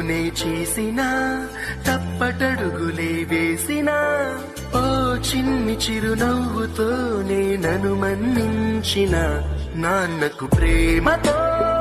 నే చేసిన తప్పటడుగులే వేసిన ఓ చిన్ని చిరునవ్వుతోనే నన్ను మన్నించిన నాన్నకు ప్రేమతో